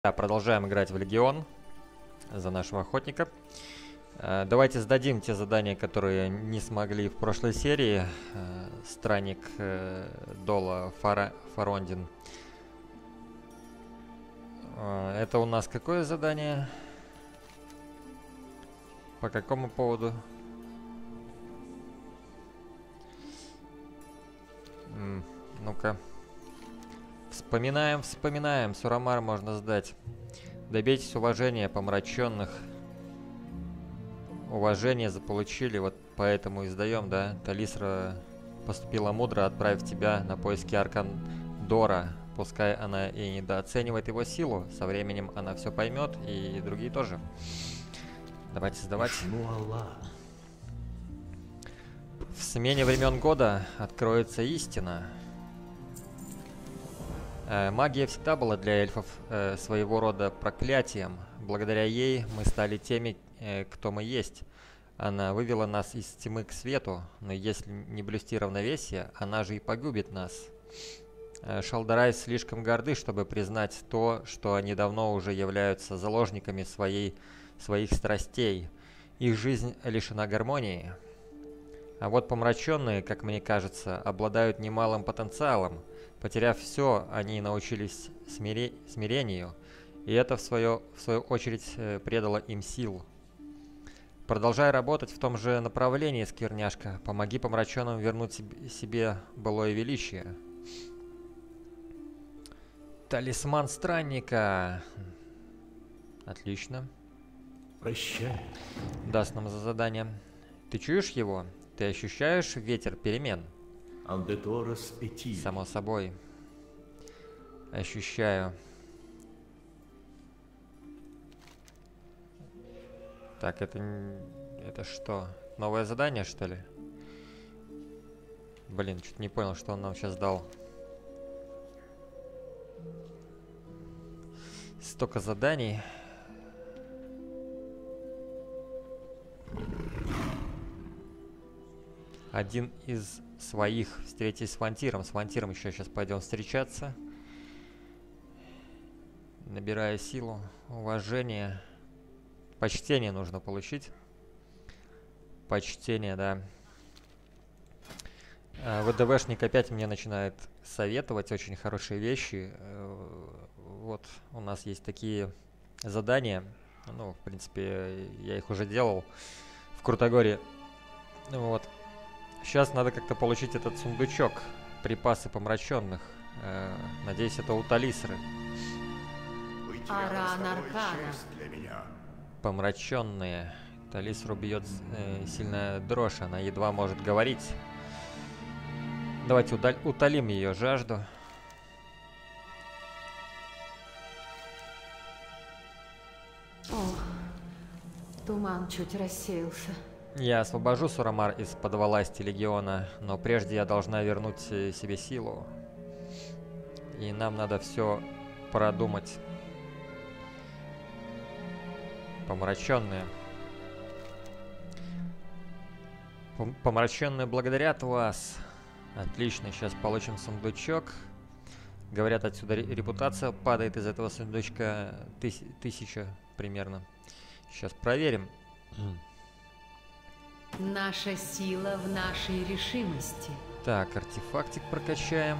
Да, продолжаем играть в Легион за нашего охотника. Давайте сдадим те задания, которые не смогли в прошлой серии. Странник Дола Фарондин. Это у нас какое задание? По какому поводу? Ну-ка. Вспоминаем. Сурамар можно сдать. Добейтесь уважения помраченных. Уважение заполучили, вот поэтому и сдаем, да? Талисра поступила мудро, отправив тебя на поиски Аркандора. Пускай она и недооценивает его силу, со временем она все поймет, и другие тоже. Давайте сдавать. В смене времен года откроется истина. Магия всегда была для эльфов своего рода проклятием. Благодаря ей мы стали теми, кто мы есть. Она вывела нас из тьмы к свету, но если не блюсти равновесие, она же и погубит нас. Шалдарай слишком горды, чтобы признать то, что они давно уже являются заложниками своих страстей. Их жизнь лишена гармонии. А вот помраченные, как мне кажется, обладают немалым потенциалом. Потеряв все, они научились смирению, и это в свою очередь придало им сил. Продолжай работать в том же направлении, скверняшка. Помоги помраченным вернуть себе былое величие. Талисман странника. Отлично. Прощай. Даст нам за задание. Ты чуешь его? Ты ощущаешь ветер перемен? Само собой. Ощущаю. Так, это что? Новое задание, что ли? Блин, что-то не понял, что он нам сейчас дал. Столько заданий. Один из своих. Встретись с Вантиром. С Вантиром еще сейчас пойдем встречаться. Набирая силу, уважение. Почтение нужно получить. Почтение, да. ВДВшник опять мне начинает советовать очень хорошие вещи. Вот у нас есть такие задания. Ну, в принципе, я их уже делал в Крутогоре. Вот. Сейчас надо как-то получить этот сундучок. Припасы помраченных. Надеюсь, это у Талисры. Помраченные. Талисру бьет сильная дрожь. Она едва может говорить. Давайте утолим ее жажду. О, туман чуть рассеялся. Я освобожу Сурамар из-под власти Легиона, но прежде я должна вернуть себе силу. И нам надо все продумать. Помраченные. Помраченные благодарят вас. Отлично, сейчас получим сундучок. Говорят, отсюда репутация падает из этого сундучка 1000 примерно. Сейчас проверим. Наша сила в нашей решимости. Так, артефактик прокачаем.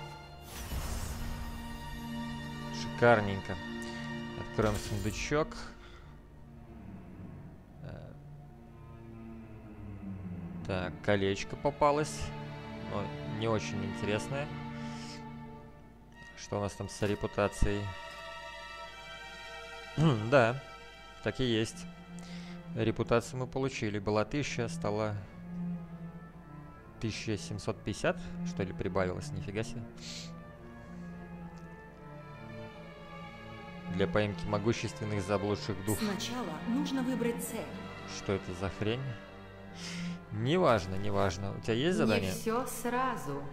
Шикарненько. Откроем сундучок. Так, колечко попалось. Но не очень интересное. Что у нас там с репутацией? Да, так и есть. Репутацию мы получили. Была 1000, стало 1750, что ли, прибавилось. Нифига себе. Для поимки могущественных заблудших духов. Сначала нужно выбрать цель. Что это за хрень? Неважно. У тебя есть задание? Не все сразу.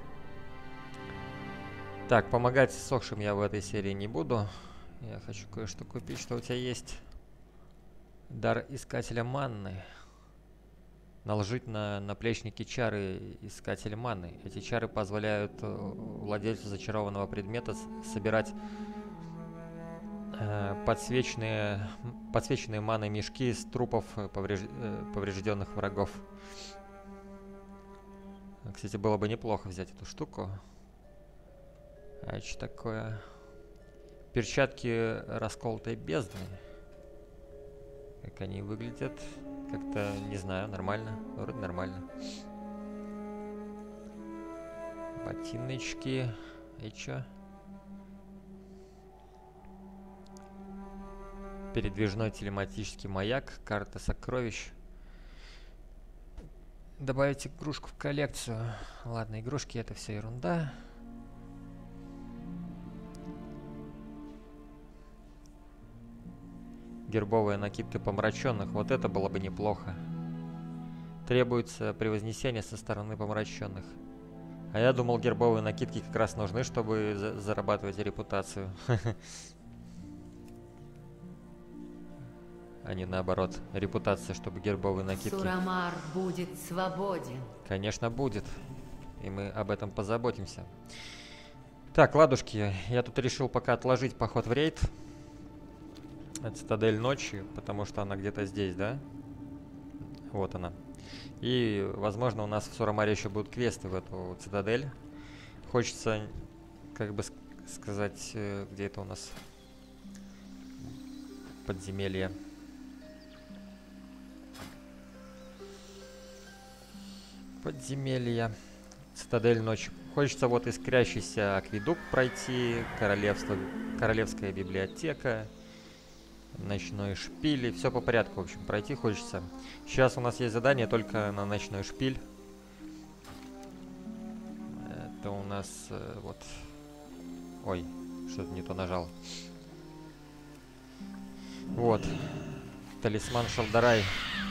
Так, помогать сохшим я в этой серии не буду. Я хочу кое-что купить. Что у тебя есть? Дар искателя манны. Наложить на наплечники чары искателя манны. Эти чары позволяют владельцу зачарованного предмета собирать подсвеченные маной мешки с трупов поврежденных врагов. Кстати, было бы неплохо взять эту штуку. А что такое? Перчатки расколотой бездны. Как они выглядят? Как-то, не знаю, нормально. Вроде нормально. Ботиночки. И чё? Передвижной телематический маяк. Карта сокровищ. Добавить игрушку в коллекцию. Ладно, игрушки это все ерунда. Гербовые накидки помраченных. Вот это было бы неплохо. Требуется превознесение со стороны помраченных. А я думал, гербовые накидки как раз нужны, чтобы зарабатывать репутацию. А не наоборот. Репутация, чтобы гербовые накидки. Сурамар будет свободен. Конечно, будет. И мы об этом позаботимся. Так, ладушки, я тут решил пока отложить поход в рейд. Цитадель ночи, потому что она где-то здесь, да? Вот она. И, возможно, у нас в Сурамаре еще будут квесты в эту цитадель. Хочется, как бы сказать, где это у нас подземелье. Подземелье. Цитадель ночи. Хочется вот искрящийся акведук пройти, королевская библиотека, ночной шпиль. Все по порядку, в общем, пройти хочется. Сейчас у нас есть задание только на ночной шпиль. Это у нас вот... Ой, что-то не то нажал. Вот. Талисман Шалдарай.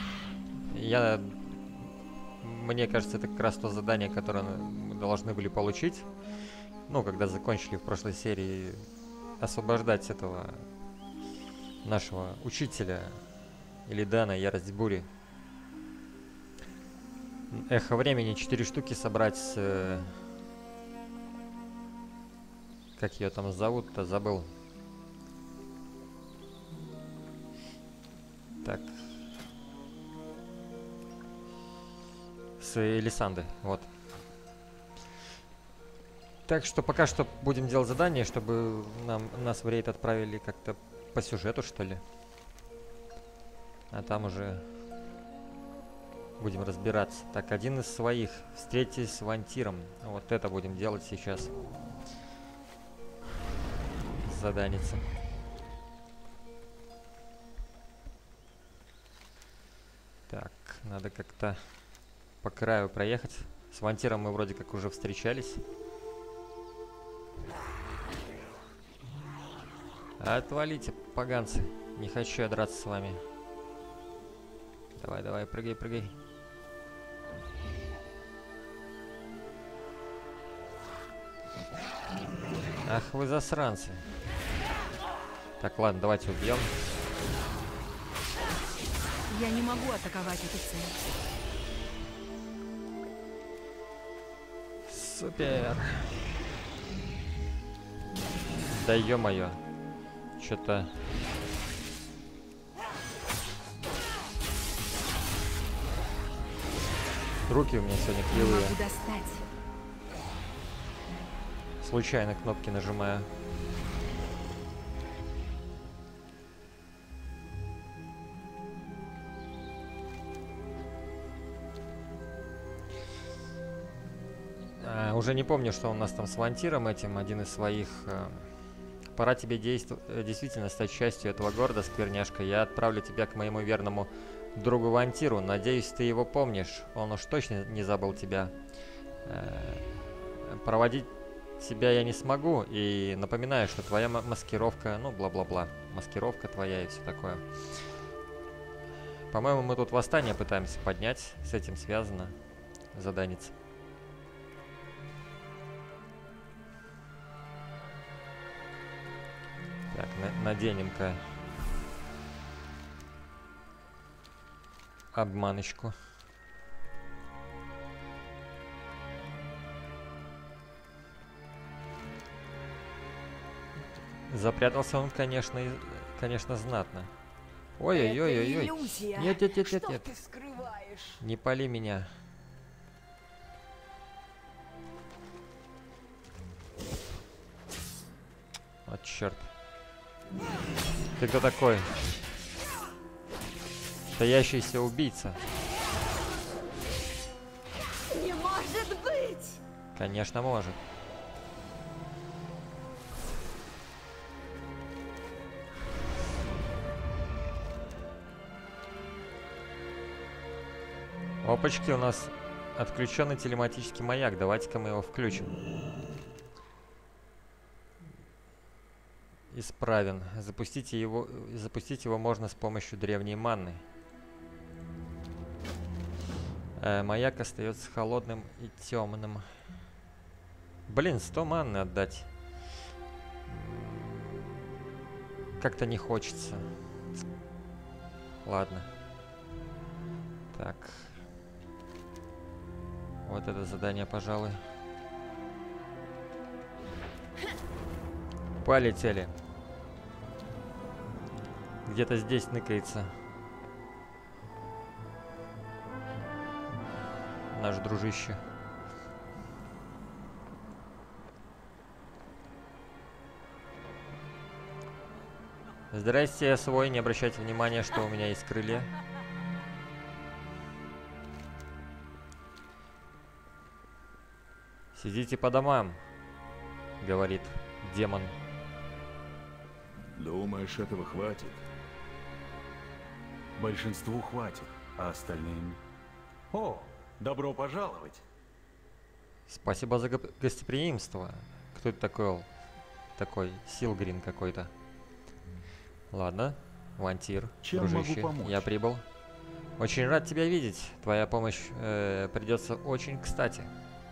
Мне кажется, это как раз то задание, которое мы должны были получить. Ну, когда закончили в прошлой серии освобождать этого нашего учителя Илидана, Ярость Бури. Эхо времени 4 штуки собрать с... Как ее там зовут-то, забыл. Так. С Элисанды, вот. Так что пока что будем делать задание, чтобы нас в рейд отправили как-то по сюжету, что ли. А там уже будем разбираться. Так, один из своих. Встретись с Вантиром. Вот это будем делать сейчас. Заданица. Так, надо как-то по краю проехать. С Вантиром мы вроде как уже встречались. Отвалите, поганцы. Не хочу я драться с вами. Давай, давай, прыгай, прыгай. Ах вы засранцы. Так, ладно, давайте убьем. Я не могу атаковать эту цель. Супер. Да ё-моё. Чё-то... Руки у меня сегодня Не кривые. могу достать. Случайно кнопки нажимаю. Уже не помню, что у нас там с Вантиром этим, один из своих. Пора тебе действительно стать частью этого города, скверняшка. Я отправлю тебя к моему верному другу Вантиру. Надеюсь, ты его помнишь. Он уж точно не забыл тебя. Проводить тебя я не смогу. И напоминаю, что твоя маскировка, ну, бла-бла-бла. Маскировка твоя и все такое. По-моему, мы тут восстание пытаемся поднять. С этим связано заданица. Так, наденем-ка обманочку. Запрятался он, конечно, конечно, знатно. Ой-ой-ой-ой-ой. Иллюзия. Нет, нет, нет, нет, Что нет. ты скрываешь? Не пали меня. Вот черт. Ты кто такой? Настоящийся убийца. Не может быть! Конечно, может. Опачки, у нас отключенный телематический маяк. Давайте-ка мы его включим. Исправен. Запустить его можно с помощью древней манны. Маяк остается холодным и темным. Блин, 100 манны отдать. Как-то не хочется. Ладно. Так. Вот это задание, пожалуй. Полетели. Где-то здесь ныкается наш дружище. Здрасте, я свой, не обращайте внимания, что у меня есть крылья. Сидите по домам, говорит демон. Думаешь, этого хватит? Большинству хватит, а остальным... О, добро пожаловать! Спасибо за гостеприимство. Кто это такой? Такой Силгрин какой-то. Ладно, Вантир, Чем могу дружище, помочь? я прибыл. Очень рад тебя видеть. Твоя помощь придется очень кстати.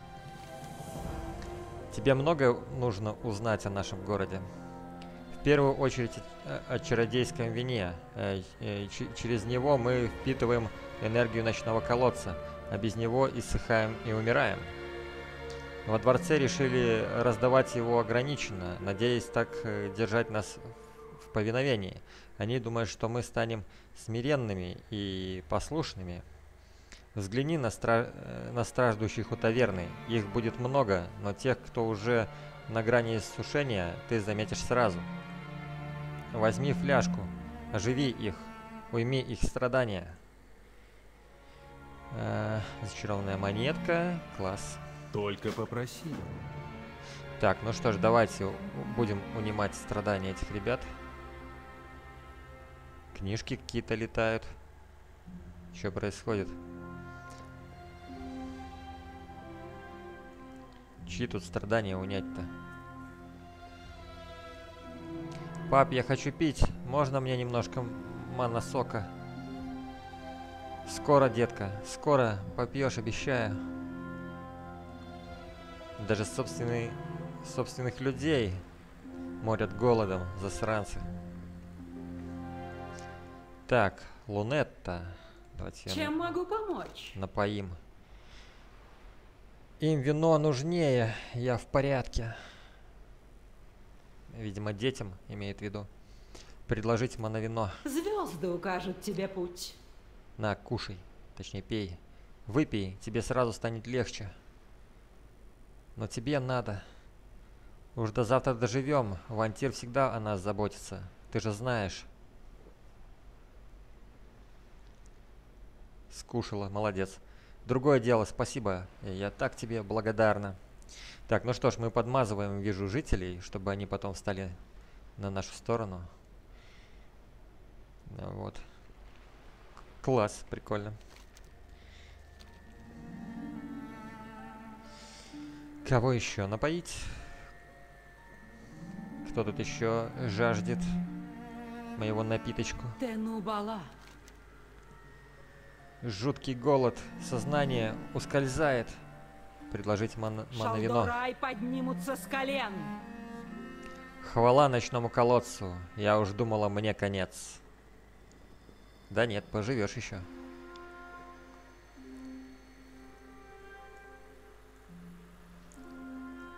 Тебе много нужно узнать о нашем городе. В первую очередь о чародейском вине. Через него мы впитываем энергию ночного колодца, а без него иссыхаем и умираем. Во дворце решили раздавать его ограниченно, надеясь так держать нас в повиновении. Они думают, что мы станем смиренными и послушными. Взгляни на страждущих у таверны. Их будет много, но тех, кто уже на грани иссушения, ты заметишь сразу. Возьми фляжку, оживи их, уйми их страдания. Зачарованная монетка, класс. Только попроси. Так, ну что ж, давайте будем унимать страдания этих ребят. Книжки какие-то летают. Что происходит? Чьи тут страдания унять-то? Пап, я хочу пить. Можно мне немножко манна-сока? Скоро, детка. Скоро попьешь, обещаю. Даже собственных людей морят голодом, засранцы. Так, Лунетта. Давайте Чем могу помочь? напоим. Им вино нужнее, я в порядке. Видимо, детям имеет в виду. Предложить моновино. Звезды укажут тебе путь. На, кушай. Точнее, пей. Выпей, тебе сразу станет легче. Но тебе надо. Уж до завтра доживем. Вантир всегда о нас заботится. Ты же знаешь. Скушала, молодец. Другое дело, спасибо. Я так тебе благодарна. Так, ну что ж, мы подмазываем, вижу, жителей, чтобы они потом встали на нашу сторону. Вот. Класс, прикольно. Кого еще напоить? Кто тут еще жаждет моего напиточку? Тенубала. Жуткий голод, сознание ускользает. Предложить моновино. Шалдорай поднимутся с колен. Хвала ночному колодцу. Я уж думала, мне конец. Да нет, поживешь еще.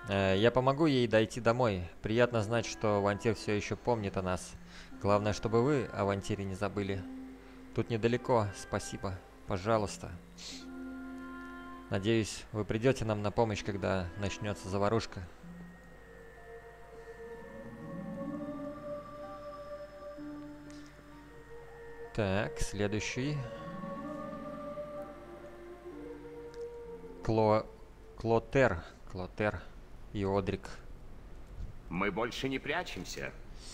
Я помогу ей дойти домой. Приятно знать, что Авантир все еще помнит о нас. Главное, чтобы вы о Авантире не забыли. Тут недалеко, спасибо. Пожалуйста. Надеюсь, вы придете нам на помощь, когда начнется заварушка. Так, следующий. Клотер и Одрик. Мы больше не прячемся.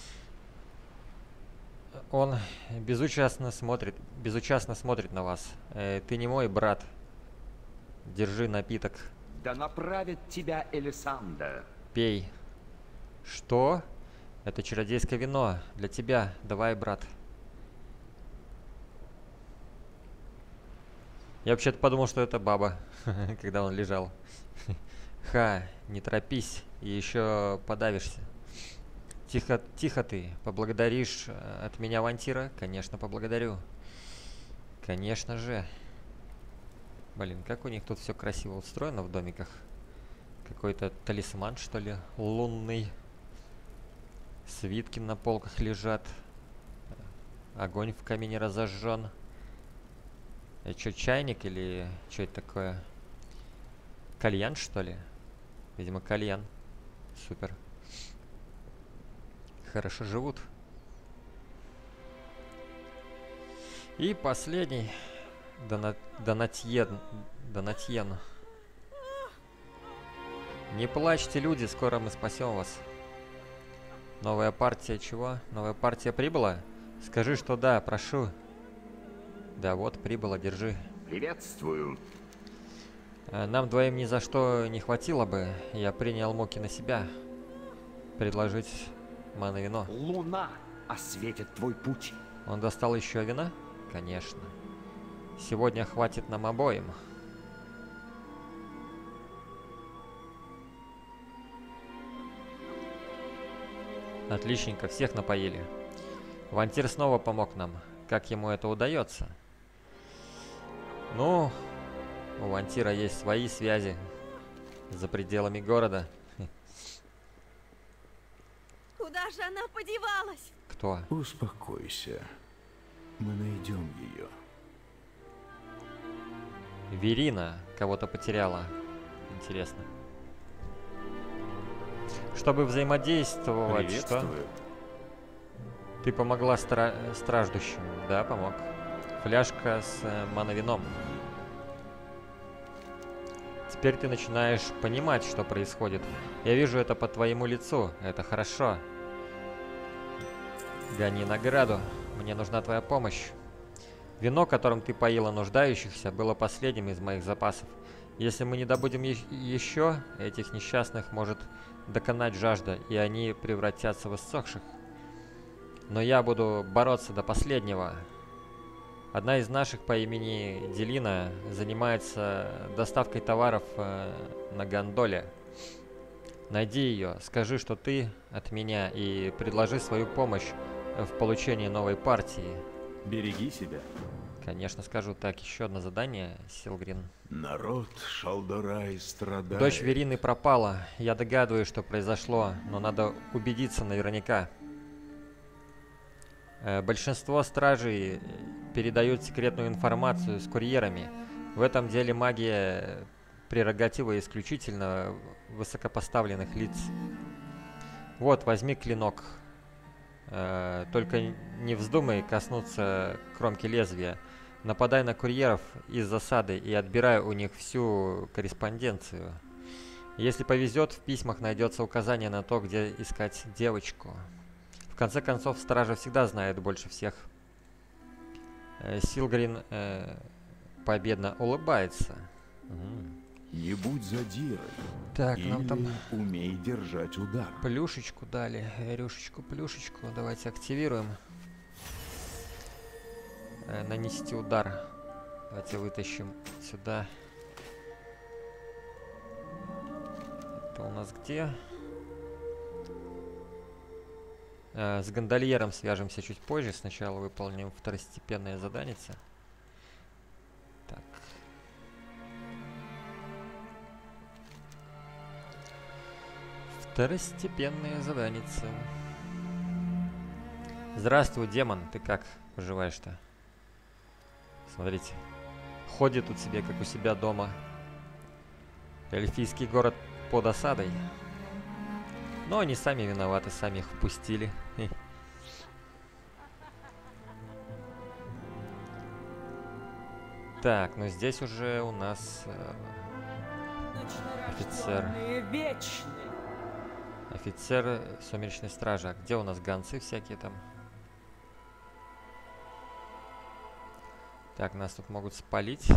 Он безучастно смотрит на вас. Ты не мой брат. Держи напиток. Да направит тебя Элисанда. Пей. Что? Это чародейское вино. Для тебя. Давай, брат. Я вообще-то подумал, что это баба, когда он лежал. Ха, не торопись, и еще подавишься. Тихо, тихо ты. Поблагодаришь от меня Авантира? Конечно, поблагодарю. Конечно же. Блин, как у них тут все красиво устроено в домиках. Какой-то талисман, что ли, лунный. Свитки на полках лежат. Огонь в камине разожжен. Это что, чайник или что это такое? Кальян, что ли? Видимо, кальян. Супер. Хорошо живут. И последний. Донатьен. Не плачьте, люди, скоро мы спасем вас. Новая партия чего? Новая партия прибыла? Скажи, что да, прошу. Да вот, прибыла, держи. Приветствую. Нам двоим ни за что не хватило бы. Я принял муки на себя. Предложить мано-вино. Луна осветит твой путь. Он достал еще вина? Конечно. Сегодня хватит нам обоим. Отличненько, всех напоили. Авантир снова помог нам. Как ему это удается? Ну, у Авантира есть свои связи за пределами города. Куда же она подевалась? Кто? Успокойся. Мы найдем ее. Верина кого-то потеряла. Интересно. Чтобы взаимодействовать, что? Приветствую. Ты помогла страждущим. Да, помог. Фляжка с мановином. Теперь ты начинаешь понимать, что происходит. Я вижу это по твоему лицу. Это хорошо. Гони награду. Мне нужна твоя помощь. Вино, которым ты поила нуждающихся, было последним из моих запасов. Если мы не добудем еще, этих несчастных может доконать жажда, и они превратятся в иссохших. Но я буду бороться до последнего. Одна из наших по имени Делина занимается доставкой товаров на гондоле. Найди ее, скажи, что ты от меня, и предложи свою помощь в получении новой партии. Береги себя. Конечно, скажу. Так, еще одно задание, Силгрин. Народ Шалдорай страдает. Дочь Верины пропала. Я догадываюсь, что произошло, но надо убедиться наверняка. Большинство стражей передают секретную информацию с курьерами. В этом деле магия прерогатива исключительно высокопоставленных лиц. Вот, возьми клинок. Только не вздумай коснуться кромки лезвия. Нападай на курьеров из засады и отбирай у них всю корреспонденцию. Если повезет, в письмах найдется указание на то, где искать девочку. В конце концов, стража всегда знает больше всех. Силгрин победно улыбается. Не будь задирой. Так, Или нам там умей держать удар. плюшечку дали. Рюшечку, плюшечку. Давайте активируем. Нанести удар. Давайте вытащим сюда. Это у нас где? С гондольером свяжемся чуть позже. Сначала выполним второстепенное задание. Так. Второстепенные заданицы. Здравствуй, демон. Ты как поживаешь-то? Смотрите. Ходит тут себе, как у себя дома. Эльфийский город под осадой. Но они сами виноваты, сами их впустили. Так, ну здесь уже у нас офицер. Офицер Сумеречной Стражи. А где у нас гонцы всякие там? Так, нас тут могут спалить.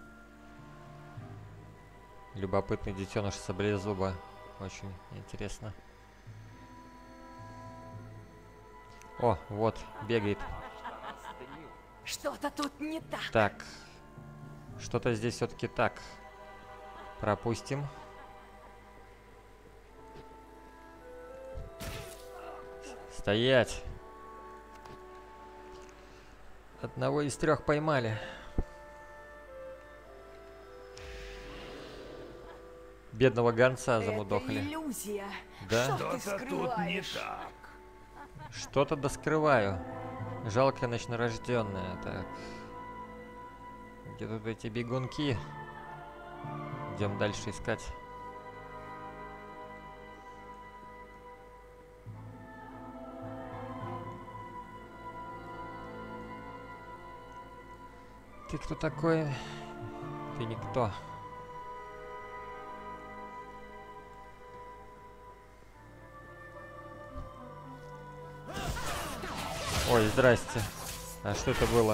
Любопытный детеныш саблезуба. Очень интересно. О, вот, бегает. Что-то тут не так. Так. Что-то здесь все-таки так. Пропустим. Стоять. Одного из 3 поймали. Бедного гонца замудохали. Это иллюзия. Да? Что ты скрываешь? так. Что-то доскрываю. Жалкая ночнорожденная. Так. Где тут эти бегунки? Идем дальше искать. Ты кто такой? Ты никто. Ой, здрасте. А что это было?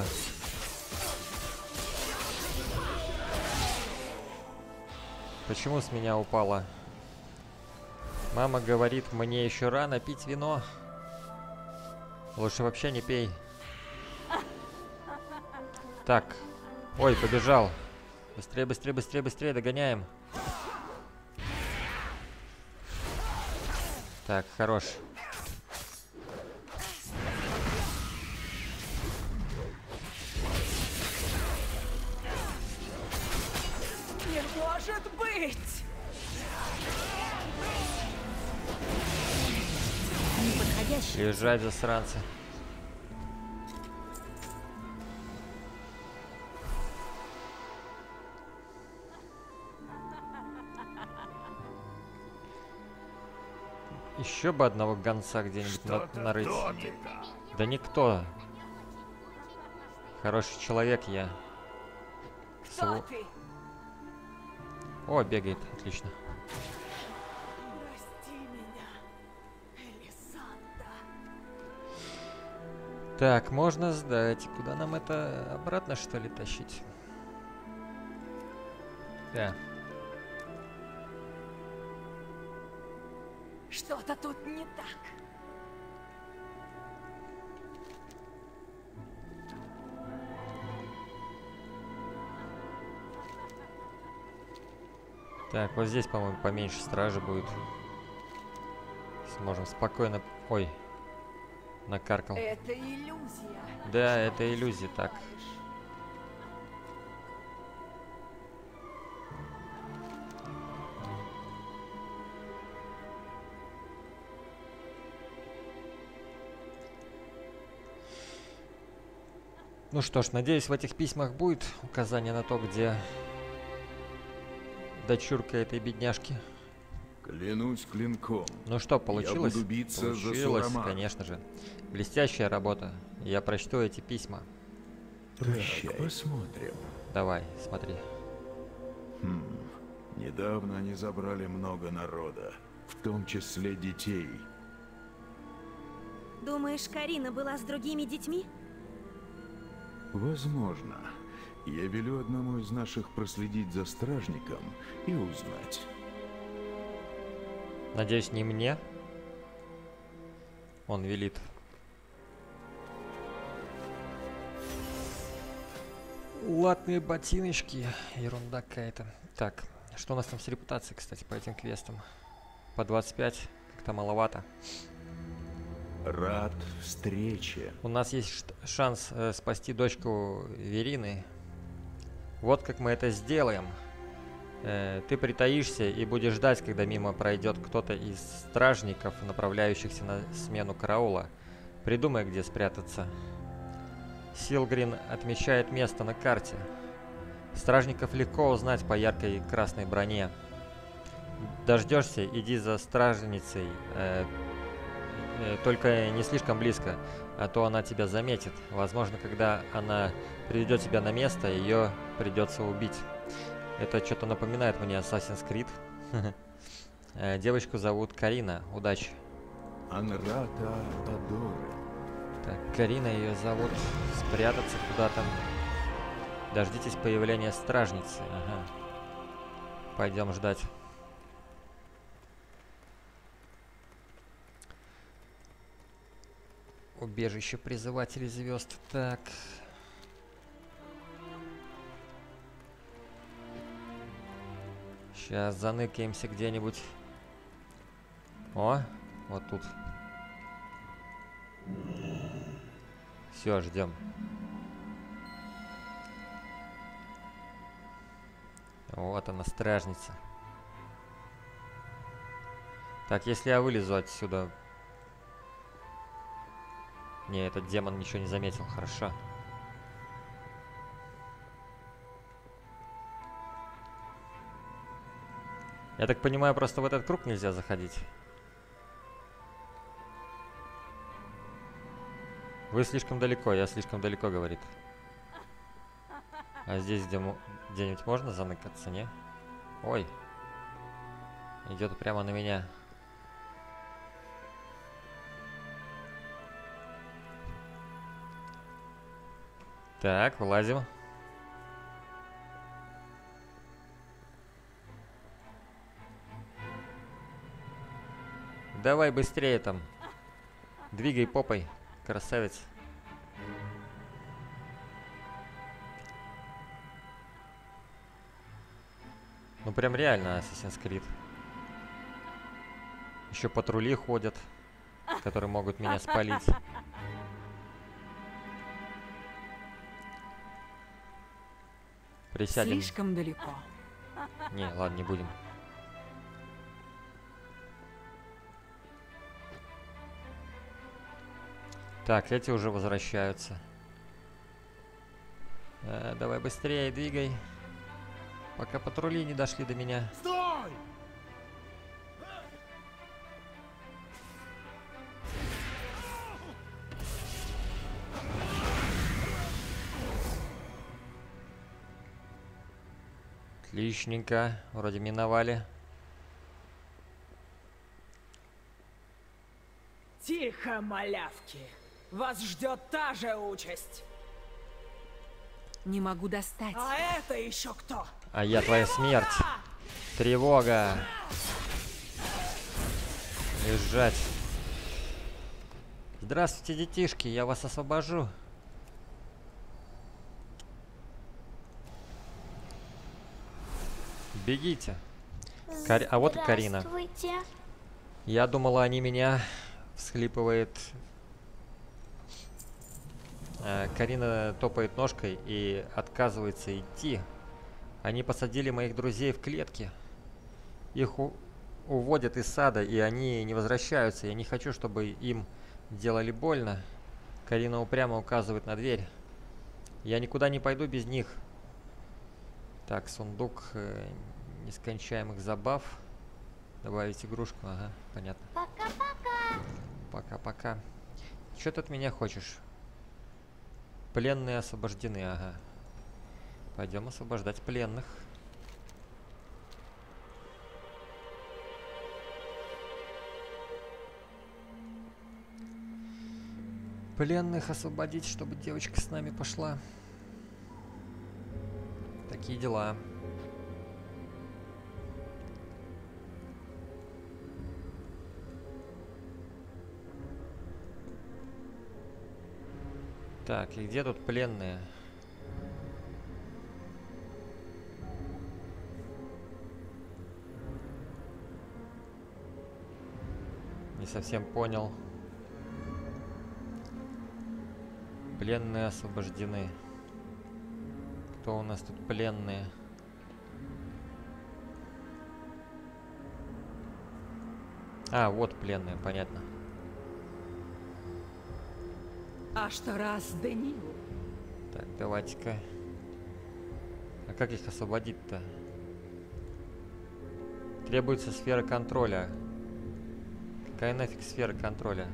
Почему с меня упало? Мама говорит, мне еще рано пить вино. Лучше вообще не пей. Так. Ой, побежал. Быстрее, быстрее, быстрее, быстрее, догоняем. Так, хорош. Не может быть! Неподходящий. Лежать, засранцы. Еще бы одного гонца где-нибудь нарыть. Да никто. Хороший человек я. Кто ты? О, бегает, отлично. Прости меня, Элисанда. Так, можно сдать. Куда нам это обратно, что ли, тащить? Да. Что-то тут не так. Так, вот здесь, по-моему, поменьше стражи будет. Сможем спокойно... Ой, накаркал. Это иллюзия. Да, это иллюзия, так. Ну что ж, надеюсь, в этих письмах будет указание на то, где дочурка этой бедняжки. Клянусь клинком. Ну что, получилось? буду биться за Получилось, Сурамар. конечно же. Блестящая работа. Я прочту эти письма. Так, посмотрим. Давай, смотри. Недавно они забрали много народа, в том числе детей. Думаешь, Карина была с другими детьми? Возможно. Я велю одному из наших проследить за стражником и узнать. Надеюсь, не мне. Он велит. Латные ботиночки. Ерунда какая-то. Так, что у нас там с репутацией, кстати, по этим квестам? По 25. Как-то маловато. Рад встрече. У нас есть шанс спасти дочку Верины. Вот как мы это сделаем. Ты притаишься и будешь ждать, когда мимо пройдет кто-то из стражников, направляющихся на смену караула. Придумай, где спрятаться. Силгрин отмечает место на карте. Стражников легко узнать по яркой красной броне. Дождешься, иди за стражницей, только не слишком близко, а то она тебя заметит. Возможно, когда она приведет тебя на место, ее придется убить. Это что-то напоминает мне Assassin's Creed. Девочку зовут Карина. Удачи. Анрата Адоре. Так, Карина ее зовут. Спрятаться куда-то. Дождитесь появления стражницы. Ага. Пойдем ждать. Убежище призывателей звезд. Так. Сейчас заныкаемся где-нибудь. О, вот тут. Все, ждем. Вот она, стражница. Так, если я вылезу отсюда... Не, этот демон ничего не заметил, хорошо. Я так понимаю, просто в этот круг нельзя заходить. Вы слишком далеко, я слишком далеко, говорит. А здесь где-нибудь можно заныкаться, не? Ой. Идет прямо на меня. Так, вылазим. Давай быстрее там. Двигай попой, красавец. Ну прям реально Assassin's Creed. Еще патрули ходят, которые могут меня спалить. Присядем. Слишком далеко. Не, ладно, не будем. Так, эти уже возвращаются. Давай быстрее, двигай. Пока патрули не дошли до меня. Стой! Отличненько. Вроде миновали. Тихо, малявки. Вас ждет та же участь. Не могу достать. А это еще кто? А я твоя смерть. Тревога. Лежать. Здравствуйте, детишки. Я вас освобожу. Бегите. А вот и Карина. Здравствуйте. Я думала, они меня... Всхлипывает. Карина топает ножкой и отказывается идти. Они посадили моих друзей в клетки. Их уводят из сада, и они не возвращаются. Я не хочу, чтобы им делали больно. Карина упрямо указывает на дверь. Я никуда не пойду без них. Так, сундук нескончаемых забав. Добавить игрушку, ага, понятно. Пока-пока. Пока-пока. Что ты от меня хочешь? Пленные освобождены, ага. Пойдем освобождать пленных. Пленных освободить, чтобы девочка с нами пошла. Такие дела. Так, и где тут пленные? Не совсем понял. Пленные освобождены. Кто у нас тут пленные? А, вот пленные, понятно. А что раз Денил? Так, давайте-ка. А как их освободить-то? Требуется сфера контроля. Какая нафиг сфера контроля?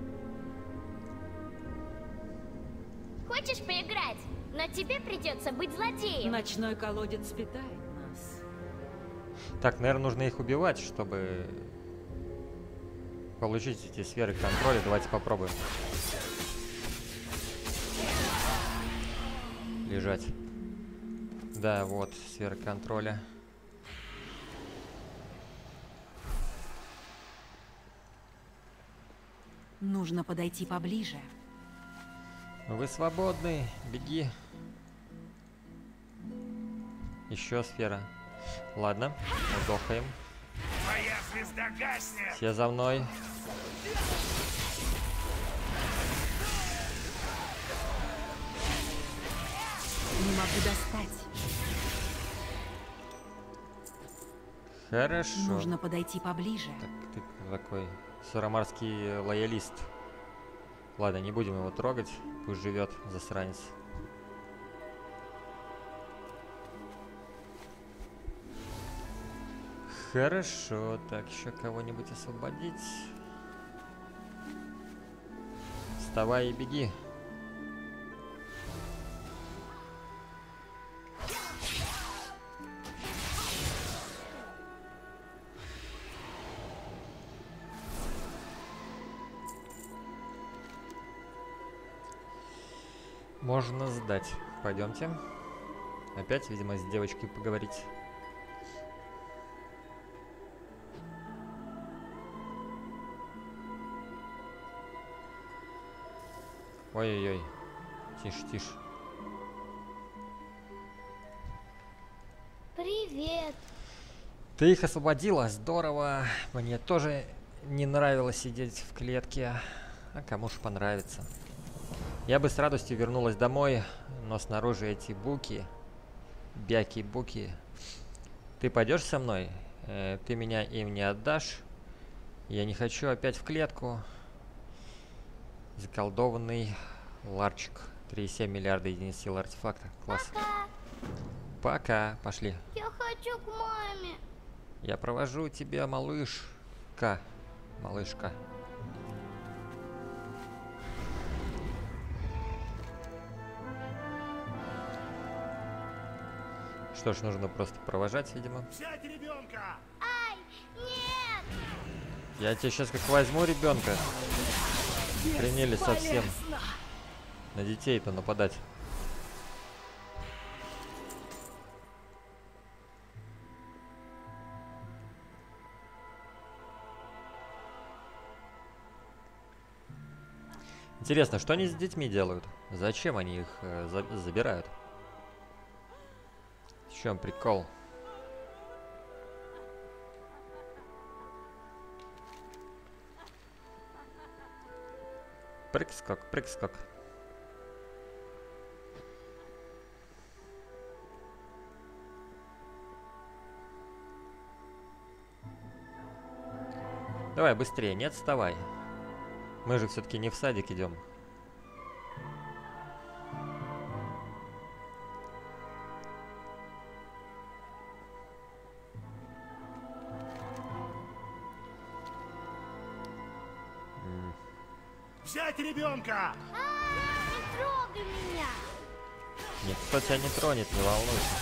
Хочешь поиграть? Но тебе придется быть злодеем. Ночной колодец питает нас. Так, наверное, нужно их убивать, чтобы получить эти сферы контроля. Давайте попробуем. Лежать. Да, вот, сфера контроля. Нужно подойти поближе. Вы свободны, беги. Еще сфера. Ладно, удохаем. Твоя звезда гаснет! Все за мной. Не могу достать. Хорошо. Нужно подойти поближе. Так, ты такой сурамарский лоялист. Ладно, не будем его трогать. Пусть живет, засранец. Хорошо. Так, еще кого-нибудь освободить. Вставай и беги. Можно сдать. Пойдемте. Опять, видимо, с девочкой поговорить. Ой-ой-ой. Тише, тише. Привет. Ты их освободила? Здорово. Мне тоже не нравилось сидеть в клетке. А кому ж понравится. Я бы с радостью вернулась домой, но снаружи эти буки. Бяки-буки. Ты пойдешь со мной? Ты меня им не отдашь? Я не хочу опять в клетку. Заколдованный ларчик. 3,7 миллиарда единиц силы артефакта. Класс. Пока. Пока. Пошли. Я хочу к маме. Я провожу тебя, малышка. Малышка. Что ж, нужно просто провожать, видимо. Взять ребенка! Ай, нет! Я тебе сейчас как возьму ребенка. Приняли совсем. На детей-то нападать. Интересно, что они с детьми делают? Зачем они их забирают? В чем прикол? Прыг-скок, прыг-скок. Давай быстрее, не отставай. Мы же все-таки не в садик идем. Взять ребенка! Не трогай меня! Никто тебя не тронет, не волнуйся.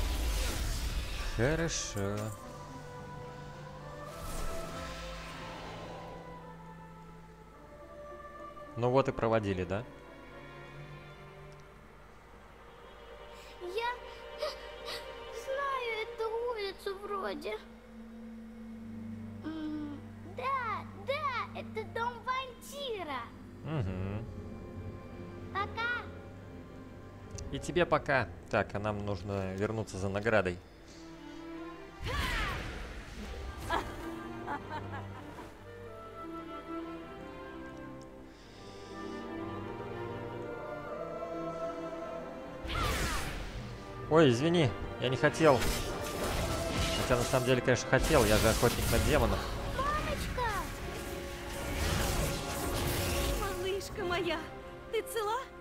Хорошо. Ну вот и проводили, да? Я знаю эту улицу вроде. Да, это дом вампира. Угу. Пока. И тебе пока. Так, а нам нужно вернуться за наградой. Ой, извини, я не хотел. Хотя на самом деле, конечно, хотел. Я же охотник на демонов. Мамочка!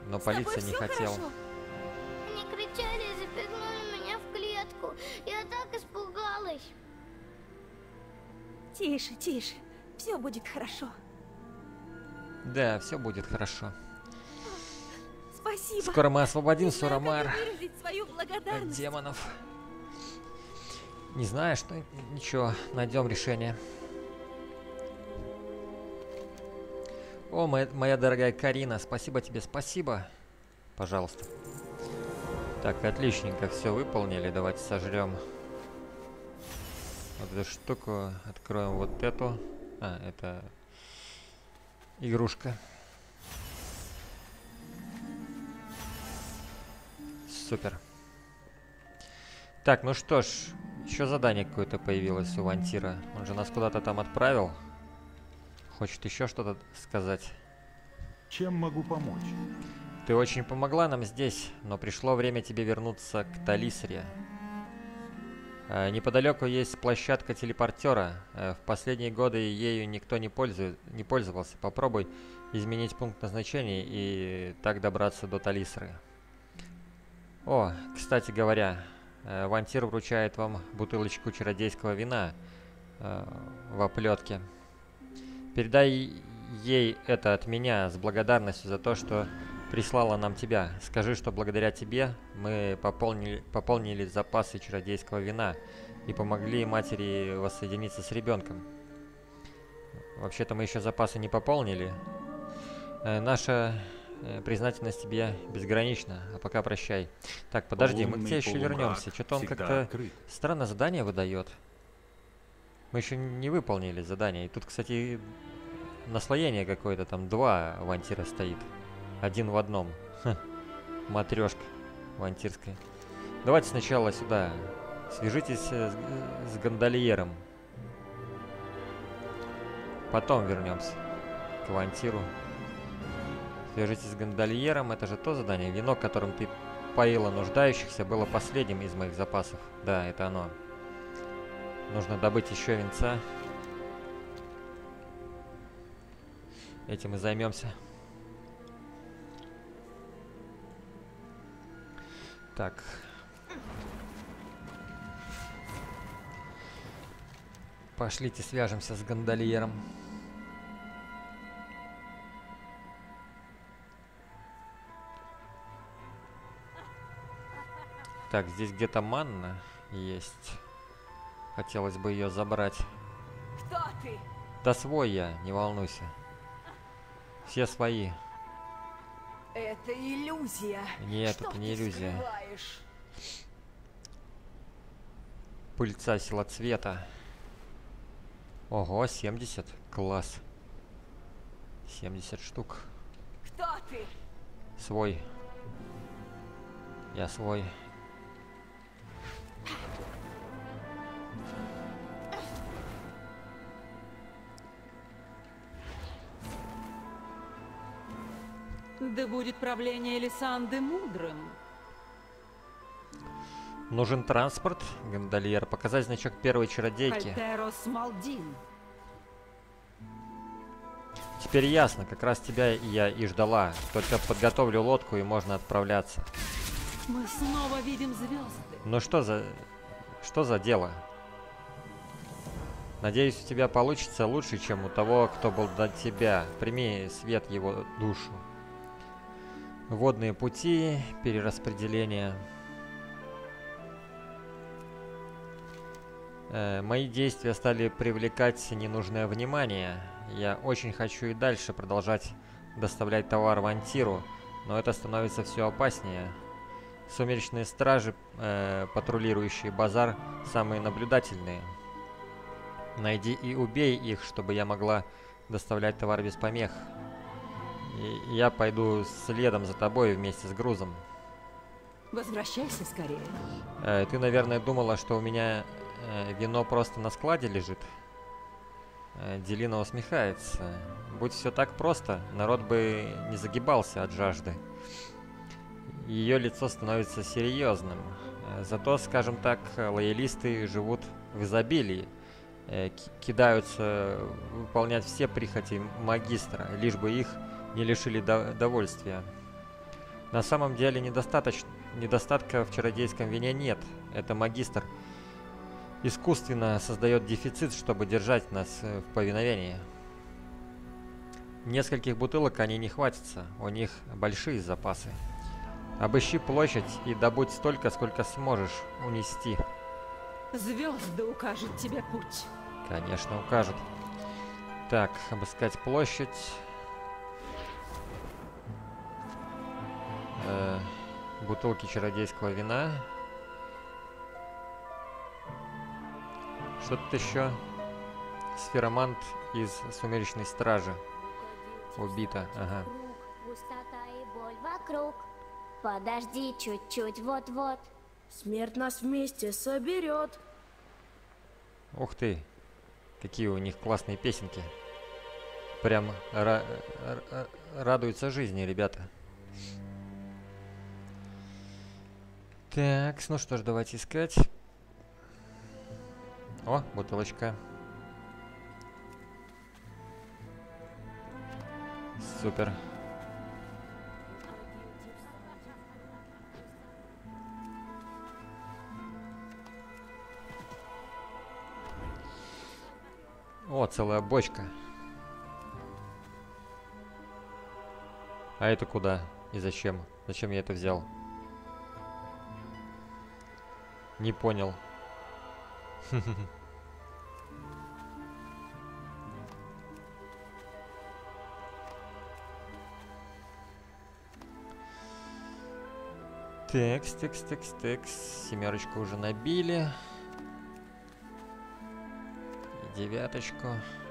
но С тобой полиция не всё хотел. хорошо? Они кричали и запихнули меня в клетку. Я так испугалась. Тише, тише. Все будет хорошо. Да, все будет хорошо. Спасибо. Скоро мы освободим Не знаю, как Сурамар выразить свою от благодарность. демонов. Не знаешь, но ничего, найдем решение. О, моя дорогая Карина, спасибо тебе, спасибо. Пожалуйста. Так, отличненько, все выполнили. Давайте сожрем вот эту штуку. Откроем вот эту. А, это игрушка. Супер. Так, ну что ж, еще задание какое-то появилось у Вантира. Он же нас куда-то там отправил. Хочет еще что-то сказать. Чем могу помочь? Ты очень помогла нам здесь, но пришло время тебе вернуться к Талисре. Неподалеку есть площадка телепортера. В последние годы ею никто не пользовался. Попробуй изменить пункт назначения и так добраться до Талисры. О, кстати говоря, Вантир вручает вам бутылочку чародейского вина в оплетке. Передай ей это от меня с благодарностью за то, что прислала нам тебя. Скажи, что благодаря тебе мы пополнили запасы чародейского вина и помогли матери воссоединиться с ребенком. Вообще-то мы еще запасы не пополнили. Наша признательность тебе безгранична. А пока прощай. Так, подожди, мы к тебе еще вернемся. Что-то он как-то странно задание выдает. Мы еще не выполнили задание. И тут, кстати, наслоение какое-то. Там 2 Вантира стоит. 1 в одном. Матрешка вантирская. Давайте сначала сюда. Свяжитесь с гондольером. Потом вернемся к Вантиру. Свяжитесь с гондольером. Это же то задание. Вино, которым ты поила нуждающихся, было последним из моих запасов. Да, это оно. Нужно добыть еще винца. Этим и займемся. Так. Пошлите свяжемся с гондольером. Так, здесь где-то манна есть. Хотелось бы ее забрать. Кто ты? Да свой я, не волнуйся. Все свои. Это иллюзия. Нет, Что это не ты иллюзия. скрываешь? Пыльца силоцвета. Ого, 70. Класс. 70 штук. Кто ты? Свой. Я свой. Да будет правление Элисанды мудрым. Нужен транспорт, гондольер. Показать значок первой чародейки. Альтерос Малдин. Теперь ясно, как раз тебя я и ждала. Только подготовлю лодку и можно отправляться. Мы снова видим звезды. Ну что за дело? Надеюсь, у тебя получится лучше, чем у того, кто был до тебя. Прими свет его душу. Водные пути, перераспределение. Мои действия стали привлекать ненужное внимание. Я очень хочу и дальше продолжать доставлять товар в Вантиру, но это становится все опаснее. Сумеречные стражи, патрулирующие базар, самые наблюдательные. Найди и убей их, чтобы я могла доставлять товар без помех. И я пойду следом за тобой вместе с грузом. Возвращайся скорее. Ты, наверное, думала, что у меня вино просто на складе лежит? Делина усмехается. Будь все так просто, народ бы не загибался от жажды. Ее лицо становится серьезным. Зато, скажем так, лоялисты живут в изобилии. Кидаются выполнять все прихоти магистра, лишь бы их не лишили довольствия. На самом деле недостатка в чародейском вине нет. Это магистр искусственно создает дефицит, чтобы держать нас в повиновении. Нескольких бутылок они не хватится, у них большие запасы. Обыщи площадь и добудь столько, сколько сможешь унести. Звезды укажут тебе путь. Конечно, укажут. Так, обыскать площадь. Бутылки чародейского вина. Что тут еще? Сферомант из Сумеречной Стражи. Убита, ага. Пустота и боль вокруг. Подожди чуть-чуть, вот-вот. Смерть нас вместе соберет. Ух ты, какие у них классные песенки. Прям радуются жизни, ребята. Так, ну что ж, давайте искать. О, бутылочка. Супер. О, целая бочка. А это куда? И зачем? Зачем я это взял? Не понял. Текс. Семерочку уже набили. И девяточку.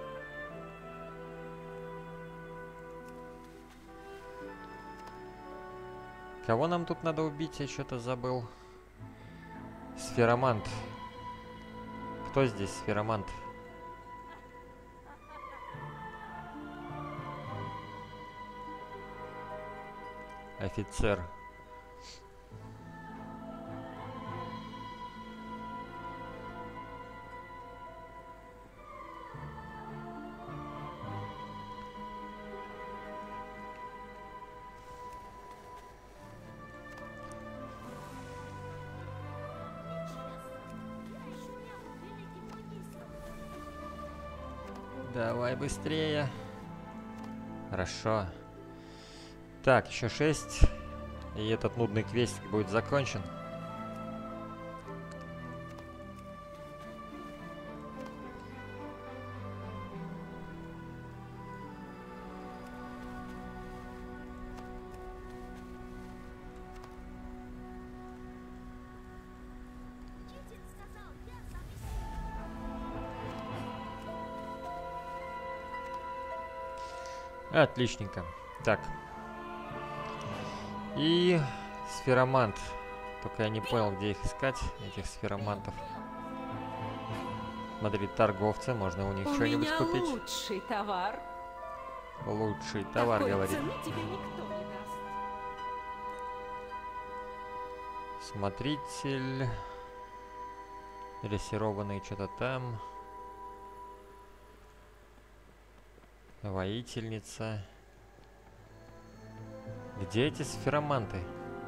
Кого нам тут надо убить? Я что-то забыл. Сферомант. Кто здесь сферомант? Офицер. Давай быстрее. Хорошо. Так, еще 6. И этот нудный квестик будет закончен. Отличненько. Так. И сферомант. Только я не понял, где их искать, этих сферомантов. Смотри, торговцы, можно у них что-нибудь купить. Лучший товар. Лучший товар, Такой говорит. цены тебе никто не даст. Смотритель. Дрессированный что-то там. Воительница. Где эти сфероманты?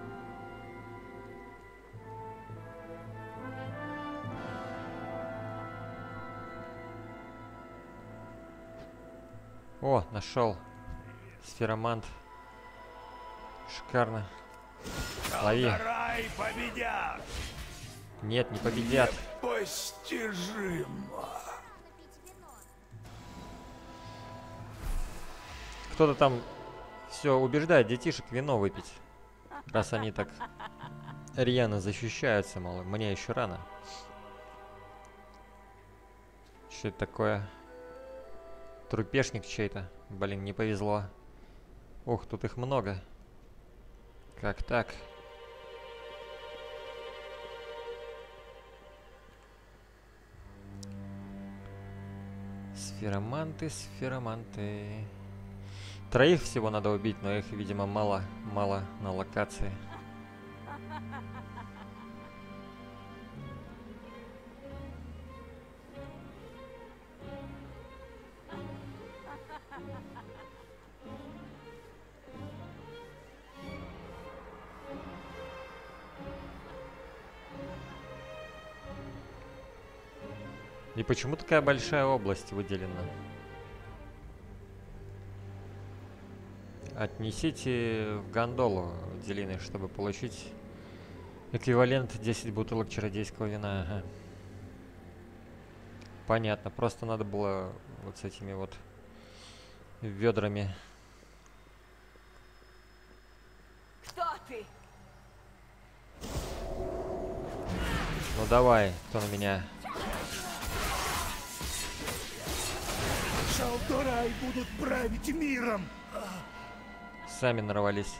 О, нашел. Сферомант. Шикарно. Лови. Алдарай победят! Нет, не победят. Непостижимо. Кто-то там все убеждает детишек вино выпить. Раз они так рьяно защищаются, мол, мне еще рано. Что это такое? Трупешник чей-то. Блин, не повезло. Ух, тут их много. Как так? Сфероманты, сфероманты. Троих всего надо убить, но их, видимо, мало на локации. И почему такая большая область выделена? Отнесите в гондолу Делины, чтобы получить эквивалент 10 бутылок чародейского вина. Ага. Понятно, просто надо было вот с этими вот ведрами. Кто ты? Ну давай, кто на меня? Шалдорай будут править миром! Сами нарвались.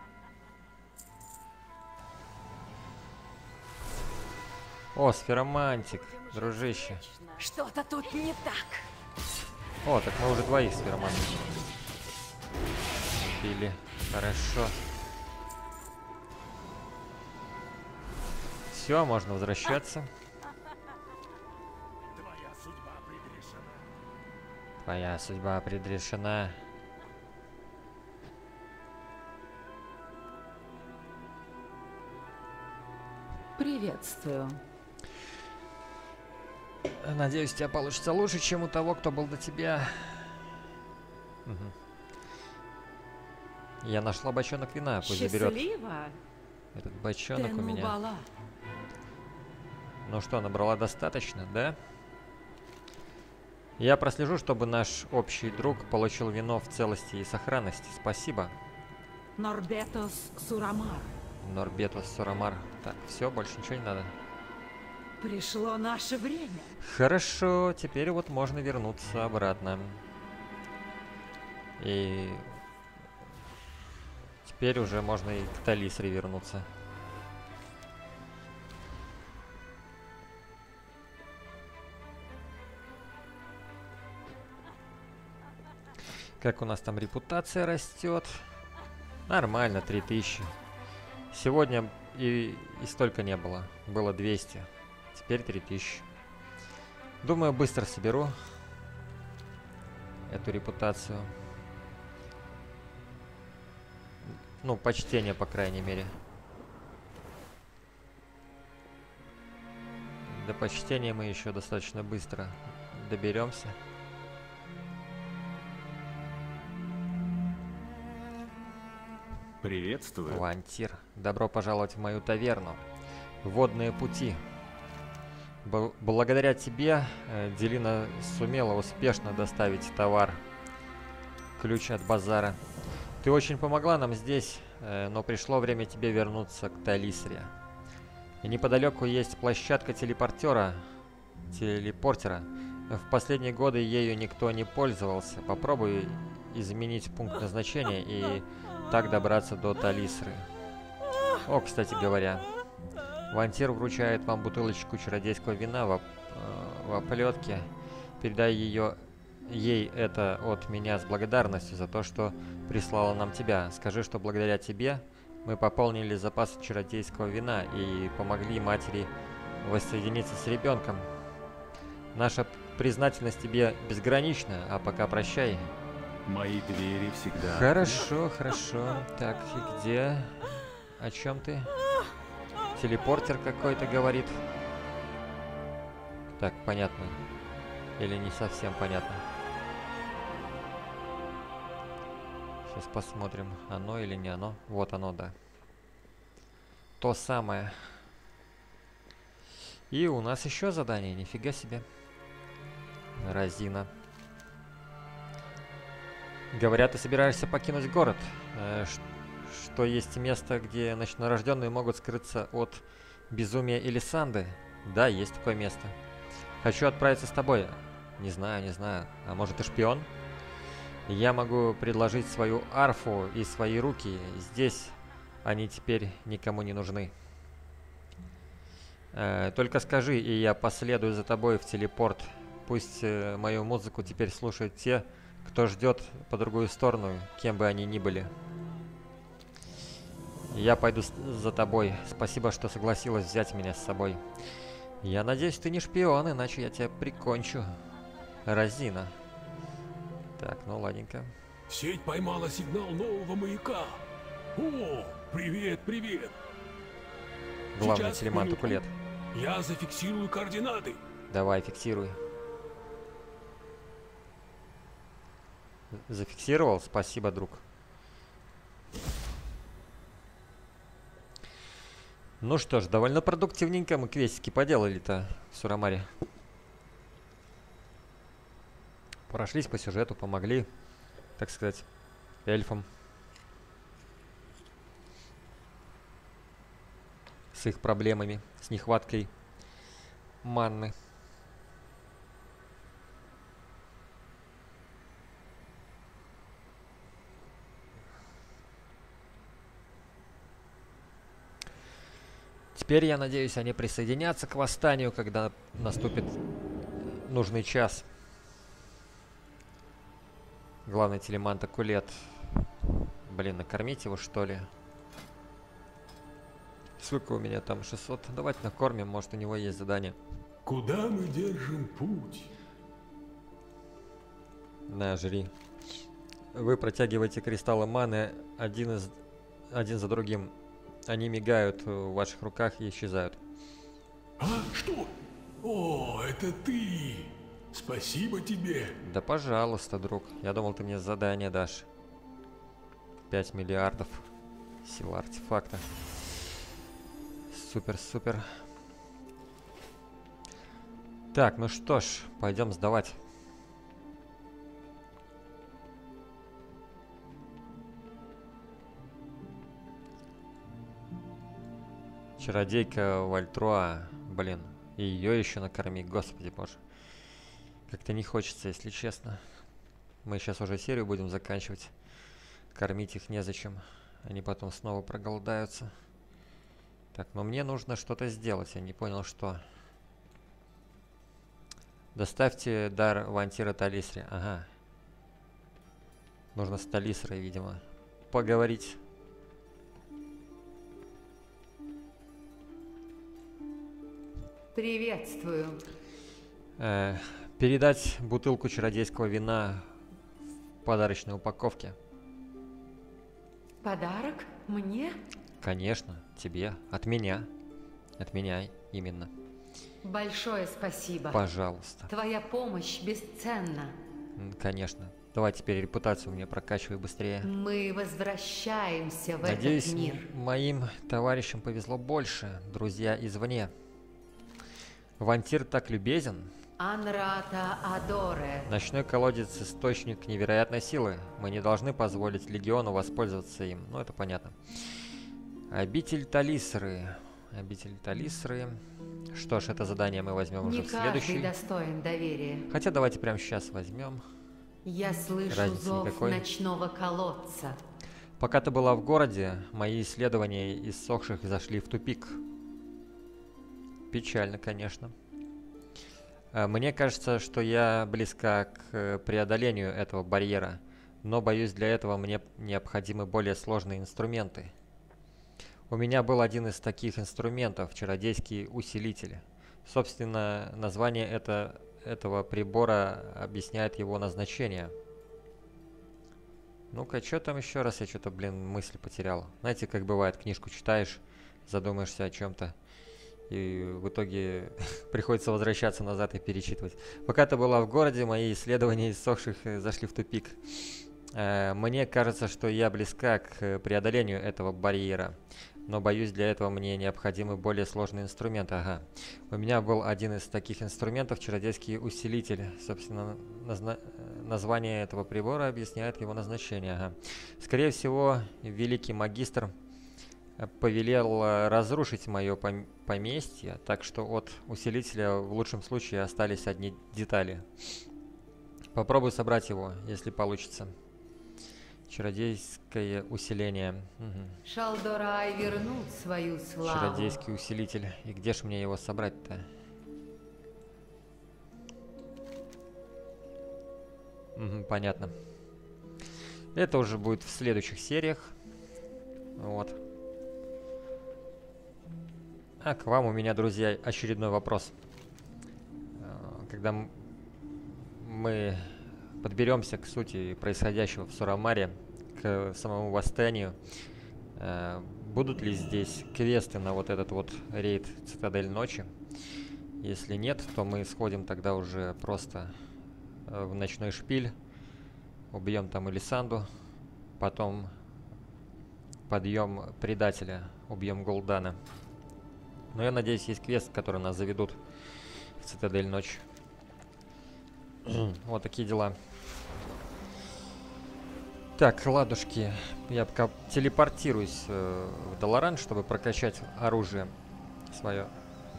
О, сферомантик, дружище. Что-то тут не так. О, так мы уже двоих сферомантиков убили. Хорошо. Все, можно возвращаться. Твоя судьба предрешена. Твоя судьба предрешена. Приветствую. Надеюсь, у тебя получится лучше, чем у того, кто был до тебя. Угу. Я нашла бочонок вина, пусть заберет. Счастливо. Этот бочонок у меня. Тенубала. Ну что, набрала достаточно, да? Я прослежу, чтобы наш общий друг получил вино в целости и сохранности. Спасибо. Норбетос Сурамар. Норбетос Сурамар. Так, все, больше ничего не надо. Пришло наше время. Хорошо, теперь вот можно вернуться обратно. И теперь уже можно и к Талисре вернуться. Как у нас там репутация растет? Нормально, 3000. Сегодня и столько не было. Было 200. Теперь 3000. Думаю, быстро соберу эту репутацию. Ну, почтение, по крайней мере. До почтения мы еще достаточно быстро доберемся. Приветствую. Вантир, добро пожаловать в мою таверну. Водные пути. Благодаря тебе Делина сумела успешно доставить товар. Ключ от базара. Ты очень помогла нам здесь, но пришло время тебе вернуться к Талисре. И неподалеку есть площадка телепортера. В последние годы ею никто не пользовался. Попробуй изменить пункт назначения и так добраться до Талисры. О, кстати говоря, Вантир вручает вам бутылочку чародейского вина в оплетке. Передай ей это от меня с благодарностью за то, что прислала нам тебя. Скажи, что благодаря тебе мы пополнили запасы чародейского вина и помогли матери воссоединиться с ребенком. Наша признательность тебе безгранична, а пока прощай. Мои двери всегда... Хорошо, хорошо. Так, и где? О чем ты? Телепортер какой-то говорит. Так, понятно. Или не совсем понятно. Сейчас посмотрим, оно или не оно. Вот оно, да. То самое. И у нас еще задание, нифига себе. Разина. Говорят, ты собираешься покинуть город. Что есть место, где ночнорожденные могут скрыться от безумия Элисанды. Да, есть такое место. Хочу отправиться с тобой. Не знаю, не знаю. А может, ты шпион? Я могу предложить свою арфу и свои руки. Здесь они теперь никому не нужны. Только скажи, и я последую за тобой в телепорт. Пусть мою музыку теперь слушают те, кто ждет по другую сторону, кем бы они ни были. Я пойду за тобой. Спасибо, что согласилась взять меня с собой. Я надеюсь, ты не шпион, иначе я тебя прикончу. Разина. Так, ну ладненько. Сеть поймала сигнал нового маяка. О, привет, привет. Главный телемант Укулет. Я зафиксирую координаты. Давай, фиксируй. Зафиксировал? Спасибо, друг. Ну что ж, довольно продуктивненько мы квестики поделали-то в Сурамаре. Прошлись по сюжету, помогли, так сказать, эльфам с их проблемами, с нехваткой манны. Теперь, я надеюсь, они присоединятся к восстанию, когда наступит нужный час. Главный телемант Акулет. Блин, накормить его, что ли? Сколько у меня там? 600? Давайте накормим, может, у него есть задание. Куда мы держим путь? На, жри. Вы протягиваете кристаллы маны один за другим. Они мигают в ваших руках и исчезают. А, что? О, это ты! Спасибо тебе. Да пожалуйста, друг. Я думал, ты мне задание дашь. 5 миллиардов. Сила артефакта. Супер, супер. Так, ну что ж, пойдем сдавать. Чародейка Вальтруа. Блин, и ее еще накорми, господи боже. Как-то не хочется, если честно. Мы сейчас уже серию будем заканчивать. Кормить их незачем. Они потом снова проголодаются. Так, но мне нужно что-то сделать. Я не понял, что. Доставьте дар Вантира Талисре. Ага. Нужно с Талисрой, видимо, поговорить. Приветствую. Передать бутылку чародейского вина в подарочной упаковке. Подарок? Мне? Конечно, тебе. От меня. От меня именно. Большое спасибо. Пожалуйста. Твоя помощь бесценна. Конечно. Давай теперь репутацию мне прокачивай быстрее. Мы возвращаемся в Надеюсь, этот мир. моим товарищам повезло больше, друзья извне. Вантир так любезен. Анрата Адоре. Ночной колодец — источник невероятной силы. Мы не должны позволить Легиону воспользоваться им. Ну, это понятно. Обитель Талисры. Обитель Талисры. Что ж, это задание мы возьмем уже в следующий. Не каждый достоин доверия. Хотя давайте прямо сейчас возьмем. Я слышу Разницы зов никакой. ночного колодца. Пока ты была в городе, мои исследования иссохших зашли в тупик. Печально, конечно. Мне кажется, что я близка к преодолению этого барьера, но, боюсь, для этого мне необходимы более сложные инструменты. У меня был один из таких инструментов — чародейский усилитель. Собственно, название этого прибора объясняет его назначение. Ну-ка, что там еще раз? Я что-то, блин, мысли потерял. Знаете, как бывает, книжку читаешь, задумаешься о чем-то, и в итоге приходится возвращаться назад и перечитывать. Пока ты была в городе, мои исследования иссохших зашли в тупик. Мне кажется, что я близка к преодолению этого барьера, но, боюсь, для этого мне необходимы более сложные инструменты. Ага. У меня был один из таких инструментов — чародейский усилитель. Собственно, название этого прибора объясняет его назначение. Ага. Скорее всего, великий магистр повелел разрушить мое поместье, так что от усилителя в лучшем случае остались одни детали. Попробуй собрать его, если получится. Чародейское усиление. Угу. Шалдорай вернут свою славу. Чародейский усилитель. И где ж мне его собрать-то? Угу, понятно. Это уже будет в следующих сериях. Вот. А к вам у меня, друзья, очередной вопрос. Когда мы подберемся к сути происходящего в Сурамаре, к самому восстанию, будут ли здесь квесты на вот этот вот рейд Цитадель Ночи? Если нет, то мы сходим тогда уже просто в ночной шпиль. Убьем там Элисанду. Потом подъем предателя. Убьем Гул'дана. Но я надеюсь, есть квест, который нас заведут в Цитадель Ночь. Вот такие дела. Так, ладушки. Я пока телепортируюсь в Долоран, чтобы прокачать оружие свое.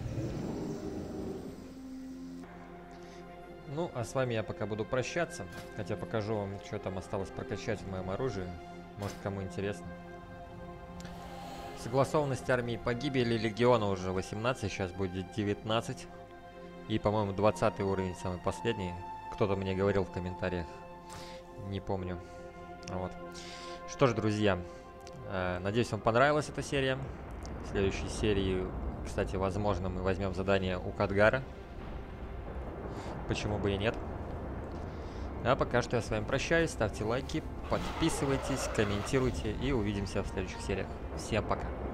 Ну, а с вами я пока буду прощаться. Хотя покажу вам, что там осталось прокачать в моем оружии. Может, кому интересно. Согласованность армии погибели легиона уже 18, сейчас будет 19. И, по-моему, 20 уровень, самый последний. Кто-то мне говорил в комментариях. Не помню. Вот. Что ж, друзья, надеюсь, вам понравилась эта серия. В следующей серии, кстати, возможно, мы возьмем задание у Кадгара. Почему бы и нет. А пока что я с вами прощаюсь. Ставьте лайки, подписывайтесь, комментируйте и увидимся в следующих сериях. Всем пока.